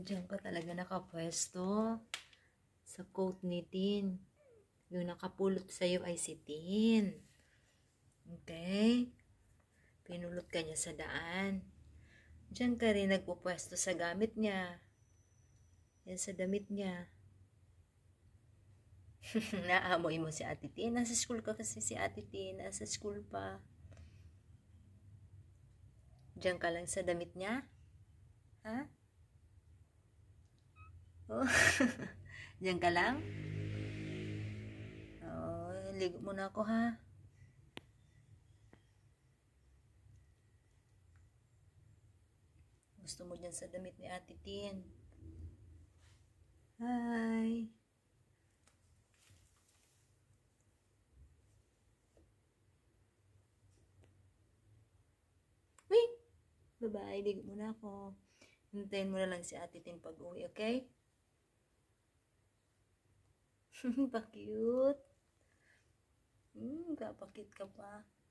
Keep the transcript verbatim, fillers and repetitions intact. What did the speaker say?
Diyan ka talaga nakapwesto. Sa coat ni Tin. Yung nakapulot sa'yo ay si Tin. Okay? Pinulot ka niya sa daan. Diyan ka rin nagpupwesto sa gamit niya. Yan sa damit niya. Naamoy mo si Ate Tin. Nasa school ka kasi si Ate Tin. Nasa school pa. Diyan ka lang sa damit niya? Ha? Oh. Diyan ka lang? Oh, ligo muna ako ha. Gusto mo dyan sa damit ni Ate Tin. Hi. Wait. Bye-bye. Ligo muna ako. Hintayin mo na lang si Ate Tin pag uwi, okay? Pa-cute. Hmm, kapakit ka pa.